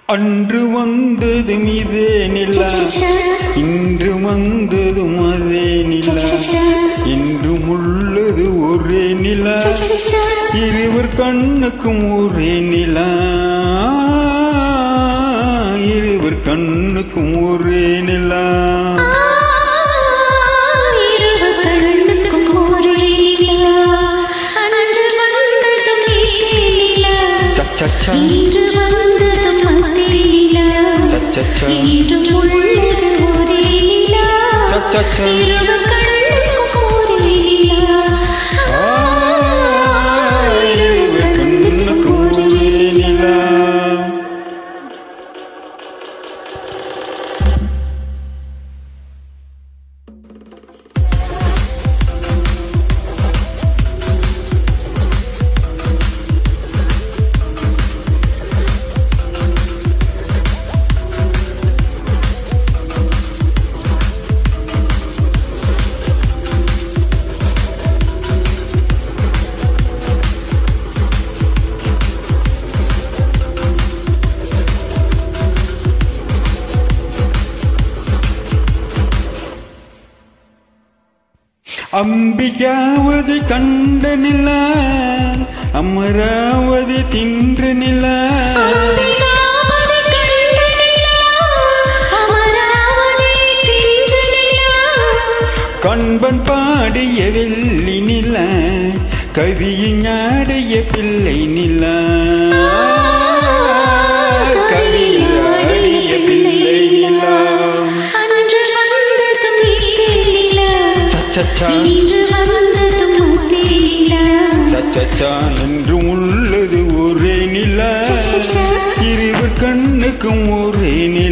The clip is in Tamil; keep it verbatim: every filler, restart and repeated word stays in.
அன்று வந்ததும் இதே நிலா, இன்று வந்ததும் அதே நிலா, இன்றும் உள்ளது ஒரே நிலா, இருவர் கண்ணுக்கும் ஒரே நிலா, இருவர் கண்ணுக்கும் ஒரே நிலா. இன்று வந்ததும் அதே நிலா, இன்றும் உள்ளது ஒரே நிலா, இருவர் கண்ணுக்கும் ஒரே நிலா, இருவர் கண்ணுக்கும் ஒரே நிலா. அம்பிகாவதி கண்ட நிலா, அமராவதி தின்ற நிலா, கண்பன் பாடிய வெள்ளி நிலா, கவியின் ஆடிய பிள்ளை நிலா, கவியின் ஆடிய பிள்ளை நிலா. என்றும் உள்ளது ஒரே நிலா, இருவர் கண்ணுக்கும் ஒரே நிலா.